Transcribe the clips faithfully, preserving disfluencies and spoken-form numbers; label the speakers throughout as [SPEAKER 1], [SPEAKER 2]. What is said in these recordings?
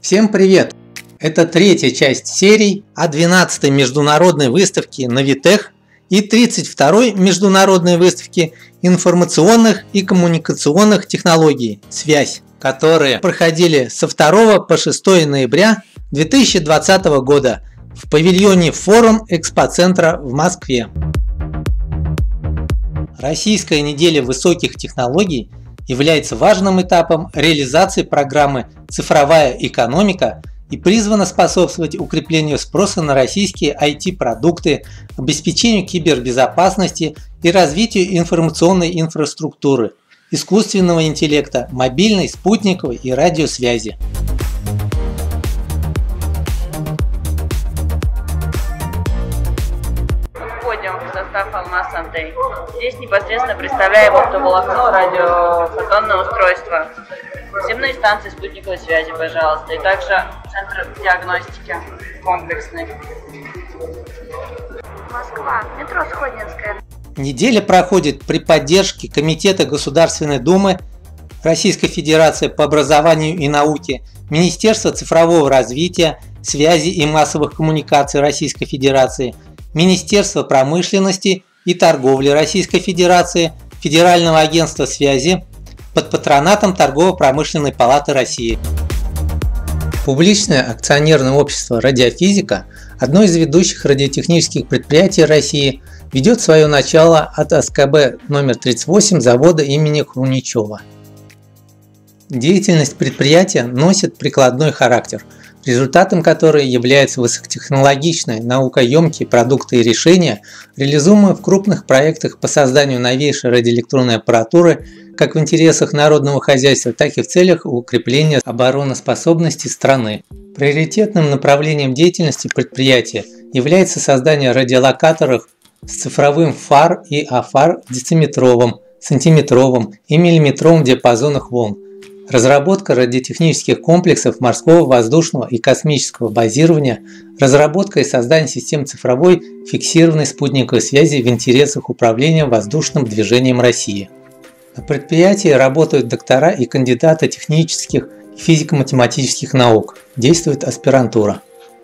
[SPEAKER 1] Всем привет! Это третья часть серий о двенадцатой международной выставке Novitech и тридцать второй международной выставке информационных и коммуникационных технологий «Связь», которые проходили со второго по шестое ноября две тысячи двадцатого года в павильоне Форум Экспоцентра в Москве. Российская неделя высоких технологий является важным этапом реализации программы «Цифровая экономика» и призвана способствовать укреплению спроса на российские ай ти-продукты, обеспечению кибербезопасности и развитию информационной инфраструктуры, искусственного интеллекта, мобильной, спутниковой и радиосвязи.
[SPEAKER 2] Входим в состав Алмаз Антей. Здесь непосредственно представляем оптоволокно, радиофотонное устройство, земные станции спутниковой связи, пожалуйста, и также центр диагностики комплексный. Москва, метро Сходнинская.
[SPEAKER 1] Неделя проходит при поддержке Комитета Государственной Думы Российской Федерации по образованию и науке, Министерства цифрового развития, связи и массовых коммуникаций Российской Федерации, Министерства промышленности и торговли Российской Федерации, Федерального агентства связи под патронатом Торгово-промышленной палаты России. Публичное акционерное общество «Радиофизика», одно из ведущих радиотехнических предприятий России, ведет свое начало от эс ка бэ номер тридцать восемь завода имени Хруничева. Деятельность предприятия носит прикладной характер, результатом которой являются высокотехнологичные, наукоемкие продукты и решения, реализуемые в крупных проектах по созданию новейшей радиоэлектронной аппаратуры как в интересах народного хозяйства, так и в целях укрепления обороноспособности страны. Приоритетным направлением деятельности предприятия является создание радиолокаторов с цифровым ФАР и АФАР дециметровым, сантиметровым и миллиметровым диапазонах волн, разработка радиотехнических комплексов морского, воздушного и космического базирования, разработка и создание систем цифровой фиксированной спутниковой связи в интересах управления воздушным движением России. На предприятии работают доктора и кандидаты технических и физико-математических наук, действует аспирантура.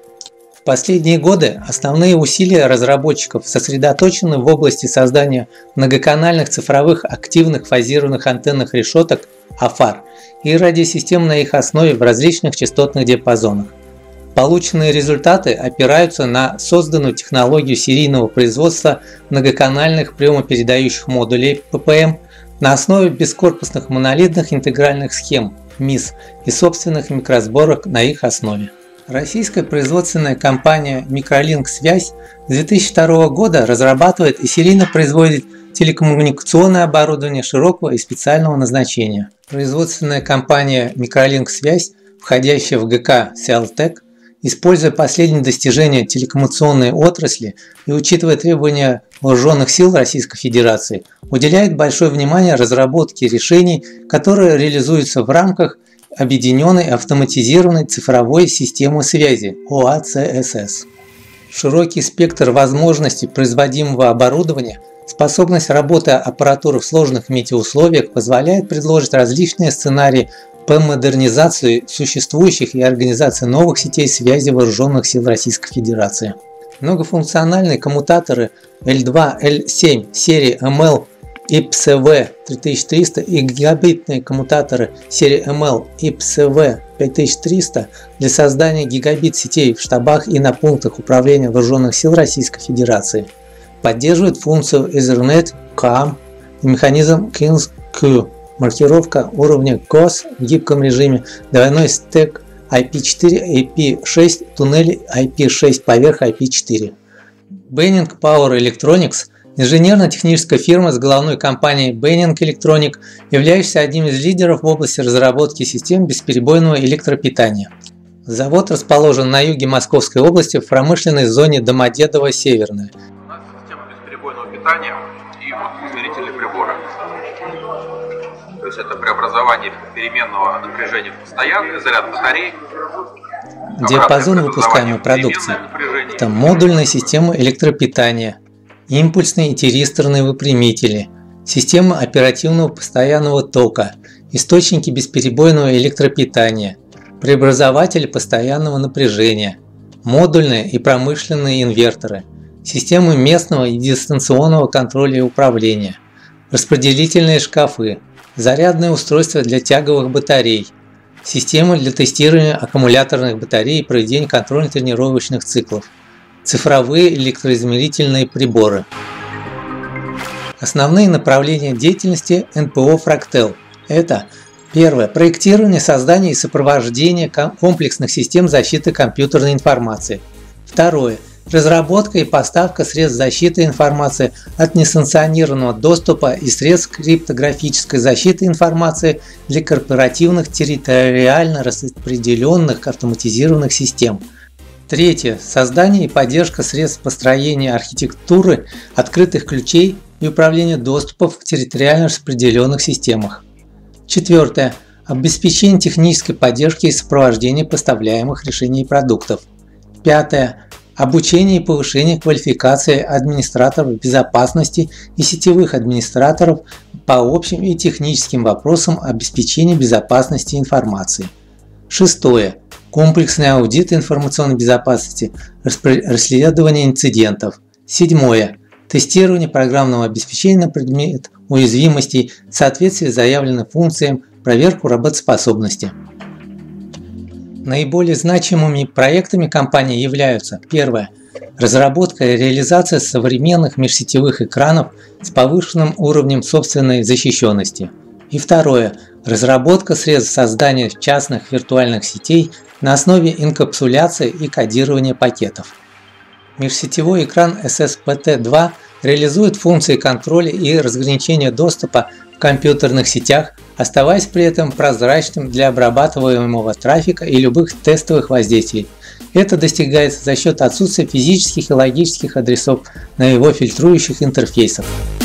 [SPEAKER 1] В последние годы основные усилия разработчиков сосредоточены в области создания многоканальных цифровых активных фазированных антенных решеток АФАР и радиосистем на их основе в различных частотных диапазонах. Полученные результаты опираются на созданную технологию серийного производства многоканальных приемопередающих модулей пэ пэ эм на основе бескорпусных монолитных интегральных схем МИС и собственных микросборок на их основе. Российская производственная компания «Микролинк Связь» с две тысячи второго года разрабатывает и серийно производит телекоммуникационное оборудование широкого и специального назначения. Производственная компания «Микролинк Связь», входящая в гэ ка «Селтек», используя последние достижения телекоммуникационной отрасли и учитывая требования вооруженных сил Российской Федерации, уделяет большое внимание разработке решений, которые реализуются в рамках Объединенной автоматизированной цифровой системы связи о а цэ эс эс. Широкий спектр возможностей производимого оборудования, способность работы аппаратуры в сложных метеоусловиях позволяет предложить различные сценарии по модернизации существующих и организации новых сетей связи вооруженных сил Российской Федерации. Многофункциональные коммутаторы эл два эл семь серии эм эл и пэ эс ви три тысячи триста и гигабитные коммутаторы серии эм эл и пэ эс ви пять тысяч триста для создания гигабит-сетей в штабах и на пунктах управления вооруженных сил Российской Федерации. Поддерживает функцию Ethernet кам и механизм кинс-Q, маркировка уровня гос в гибком режиме, двойной стек ай пи четыре ай пи шесть, туннели ай пи шесть поверх ай пи четыре. Benning Power Electronics, инженерно-техническая фирма с головной компанией Benning Electronic, являющаяся одним из лидеров в области разработки систем бесперебойного электропитания. Завод расположен на юге Московской области в промышленной зоне Домодедово-Северная.
[SPEAKER 3] У нас система бесперебойного питания и вот измерительные приборы. То есть это преобразование переменного напряжения в постоянный, заряд батарей.
[SPEAKER 1] Диапазон выпускаемой продукции – это модульная система электропитания, импульсные и тиристорные выпрямители, система оперативного постоянного тока, источники бесперебойного электропитания, преобразователи постоянного напряжения, модульные и промышленные инверторы, системы местного и дистанционного контроля и управления, распределительные шкафы, зарядные устройства для тяговых батарей, системы для тестирования аккумуляторных батарей и проведения контрольно-тренировочных циклов, цифровые электроизмерительные приборы. Основные направления деятельности эн пэ о Fractel – это: первое. Проектирование, создание и сопровождение комплексных систем защиты компьютерной информации. Второе. Разработка и поставка средств защиты информации от несанкционированного доступа и средств криптографической защиты информации для корпоративных территориально распределенных автоматизированных систем. Третье. Создание и поддержка средств построения архитектуры открытых ключей и управления доступов в территориально распределенных системах. Четвертое. Обеспечение технической поддержки и сопровождения поставляемых решений и продуктов. Пятое. Обучение и повышение квалификации администраторов безопасности и сетевых администраторов по общим и техническим вопросам обеспечения безопасности информации. Шестое. Комплексный аудит информационной безопасности, расследование инцидентов. Седьмое. Тестирование программного обеспечения на предмет уязвимостей в соответствии с заявленным функциям, проверку работоспособности. Наиболее значимыми проектами компании являются: первое. Разработка и реализация современных межсетевых экранов с повышенным уровнем собственной защищенности. И второе. Разработка средств создания частных виртуальных сетей на основе инкапсуляции и кодирования пакетов. Межсетевой экран эс эс пэ тэ два реализует функции контроля и разграничения доступа в компьютерных сетях, оставаясь при этом прозрачным для обрабатываемого трафика и любых тестовых воздействий. Это достигается за счет отсутствия физических и логических адресов на его фильтрующих интерфейсах.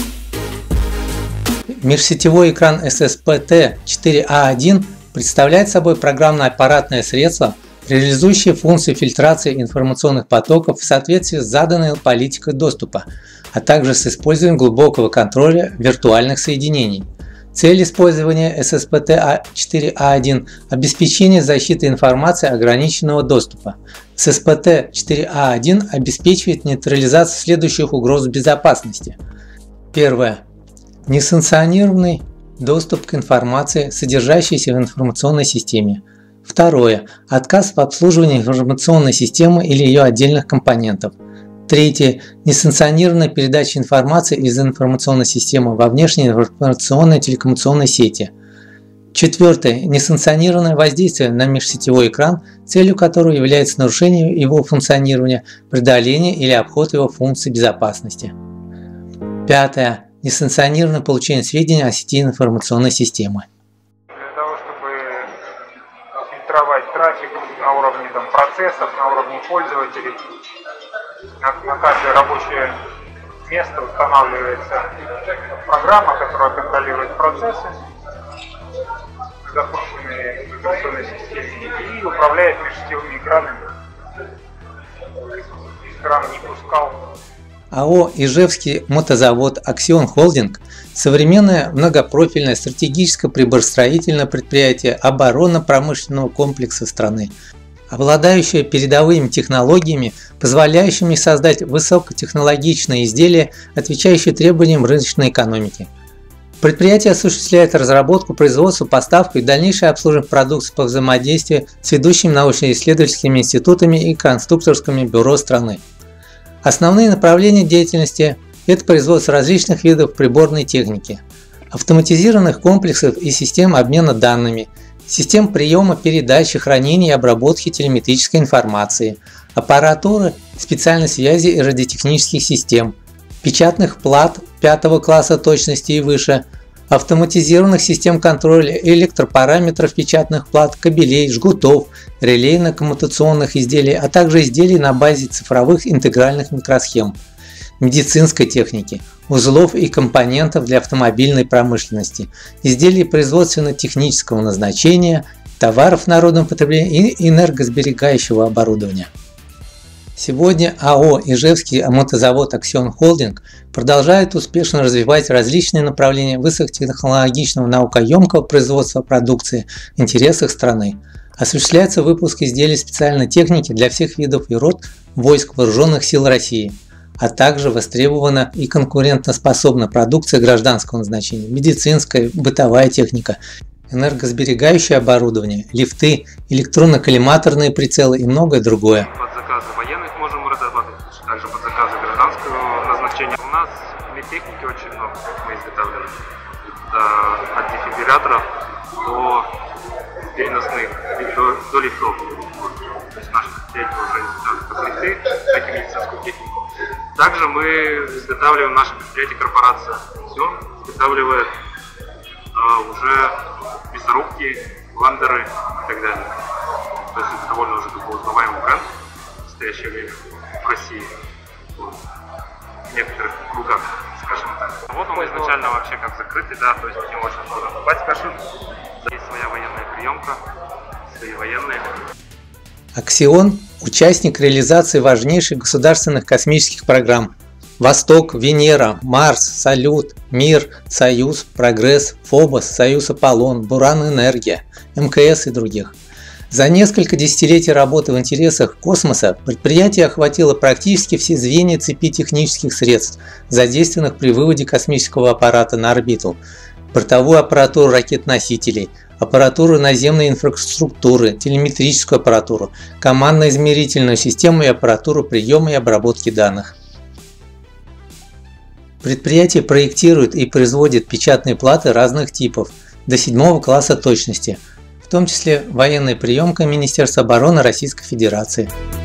[SPEAKER 1] Межсетевой экран эс эс пэ тэ четыре а один представляет собой программно-аппаратное средство, реализующее функции фильтрации информационных потоков в соответствии с заданной политикой доступа, а также с использованием глубокого контроля виртуальных соединений. Цель использования эс эс пэ тэ четыре а один – обеспечение защиты информации ограниченного доступа. эс эс пэ тэ четыре а один обеспечивает нейтрализацию следующих угроз безопасности. Первое. Несанкционированный доступ к информации, содержащейся в информационной системе. Второе. Отказ в обслуживании информационной системы или ее отдельных компонентов. Третье. Несанкционированная передача информации из информационной системы во внешние информационные телекоммуникационные сети. Четвертое. Несанкционированное воздействие на межсетевой экран, целью которого является нарушение его функционирования, преодоление или обход его функций безопасности. Пятое. Несанкционированное получение сведений о сети информационной системы.
[SPEAKER 4] Для того, чтобы фильтровать трафик на уровне там, процессов, на уровне пользователей, на, на каждое рабочее место устанавливается программа, которая контролирует процессы, запущенные в операционной системе, и управляет межсетевыми экранами. Экран не пускал.
[SPEAKER 1] а о «Ижевский мотозавод Аксион Холдинг» – современное многопрофильное стратегическое приборостроительное предприятие оборонно-промышленного комплекса страны, обладающее передовыми технологиями, позволяющими создать высокотехнологичные изделия, отвечающие требованиям рыночной экономики. Предприятие осуществляет разработку, производство, поставку и дальнейшее обслуживание продукции по взаимодействию с ведущими научно-исследовательскими институтами и конструкторскими бюро страны. Основные направления деятельности – это производство различных видов приборной техники, автоматизированных комплексов и систем обмена данными, систем приема, передачи, хранения и обработки телеметрической информации, аппаратуры, специальной связи и радиотехнических систем, печатных плат пятого класса точности и выше, автоматизированных систем контроля электропараметров печатных плат, кабелей, жгутов, релейно-коммутационных изделий, а также изделий на базе цифровых интегральных микросхем, медицинской техники, узлов и компонентов для автомобильной промышленности, изделий производственно-технического назначения, товаров народного потребления и энергосберегающего оборудования. Сегодня а о «Ижевский мотозавод Аксион Холдинг» продолжает успешно развивать различные направления высокотехнологичного наукоемкого производства продукции в интересах страны. Осуществляется выпуск изделий специальной техники для всех видов и род войск Вооруженных сил России, а также востребована и конкурентоспособна продукция гражданского назначения, медицинская, бытовая техника, энергосберегающее оборудование, лифты, электронно-коллиматорные прицелы и многое другое.
[SPEAKER 5] Под заказы военных можем разрабатывать, также под заказы гражданского назначения. У нас медтехники очень много мы изготавливаем. Это от дефибрилляторов до переносных, до, до лифтов. То есть наши предприятия уже изготавливают как лифты, так и медицинскую технику. Также мы изготавливаем наше предприятие корпорация. Все изготавливает а, уже мясорубки, блендеры и так далее. То есть это довольно уже такой узнаваемый бренд в настоящее время в России. Вот. В некоторых кругах, скажем так. Вот он изначально вообще как закрытый, да, то есть не можно покупать, скажем. Есть своя военная приемка, свои военные.
[SPEAKER 1] Аксион – участник реализации важнейших государственных космических программ: Восток, Венера, Марс, Салют, Мир, Союз, Прогресс, Фобос, Союз Аполлон, Буран Энергия, эм ка эс и других. За несколько десятилетий работы в интересах космоса предприятие охватило практически все звенья цепи технических средств, задействованных при выводе космического аппарата на орбиту: бортовую аппаратуру ракет-носителей, аппаратуру наземной инфраструктуры, телеметрическую аппаратуру, командно-измерительную систему и аппаратуру приема и обработки данных. Предприятие проектирует и производит печатные платы разных типов до седьмого класса точности, в том числе военная приемка Министерства обороны Российской Федерации.